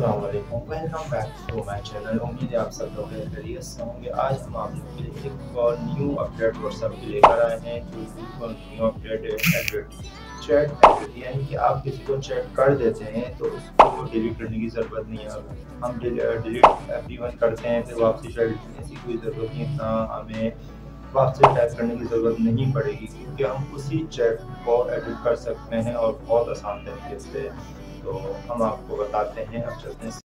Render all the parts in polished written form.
अस्सलाम वालेकुम, welcome back to my channel. उम्मीद है आप सब लोग खैरियत से होंगे। आज हम आप लोगों के लिए एक और न्यू अपडेट व्हाट्सएप की लेकर आए हैं, जो बिल्कुल न्यू अपडेट है। चैट एडिट, यानी कि आप किसी को चैट कर देते हैं तो उसको डिलीट करने की ज़रूरत नहीं है। हम डिलीट एवरीवन करते हैं, फिर वापसी चैट लिखने की कोई ज़रूरत नहीं है, ना हमें वापसी टाइप करने की ज़रूरत नहीं पड़ेगी, क्योंकि हम उसी चैट को एडिट कर सकते हैं और बहुत आसान तरीके से। तो हम आपको बताते हैं, अब चलते हैं।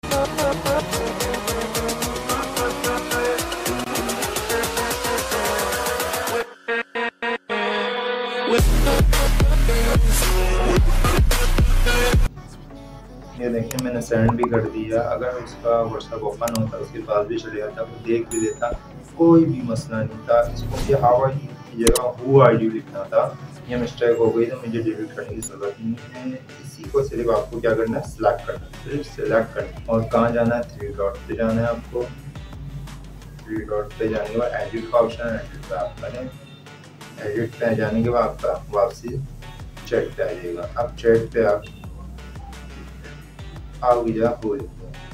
ये देखिए, मैंने सेंड भी कर दिया। अगर उसका व्हाट्सएप ओपन होता, उसके पास भी चले जाता, वो देख भी लेता, कोई भी मसला नहीं था। इसको ये हाउ आर यू की जगह हु आर यू लिखना था। ये मिस्टेक हो गई, तो मुझे डिलीट करने की ज़रूरत नहीं है। इसी को सिर्फ आपको क्या करना है, सिलेक्ट करना है, सिर्फ सिलेक्ट करना है। और कहाँ जाना है, थ्री डॉट पे जाना है आपको। थ्री डॉट पे जाने के बाद एडिट का ऑप्शन है, एडिट पे आप करें। एडिट पे जाने के बाद आपका वापसी चैट पे आ जाएगा। अब चैट पे आप की जगह हो लिखते हैं।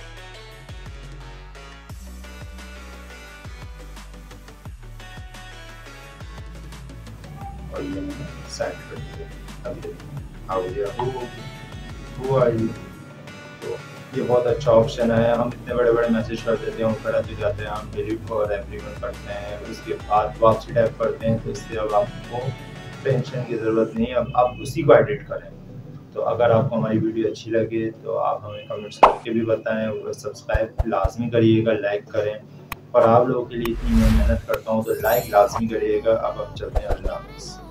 और ये मैंने सेट कर दिया। अब देखिए, हु आर यू। तो ये बहुत अच्छा ऑप्शन है। हम इतने बड़े बड़े मैसेज कर देते हैं, ऊपर आते जाते हैं, हम डिलीट और एवरीवन करते हैं, उसके बाद वापसी टाइप करते हैं। तो इससे अब आपको टेंशन की ज़रूरत नहीं है, अब आप उसी को एडिट करें। तो अगर आपको हमारी वीडियो अच्छी लगे तो आप हमें कमेंट्स करके भी बताएं, और सब्सक्राइब लाजमी करिएगा, लाइक करें। और आप लोगों के लिए इतनी मैं मेहनत करता हूँ, तो लाइक लाजमी करिएगा। अब चलते हैं, अल्लाह हाफ़िज़।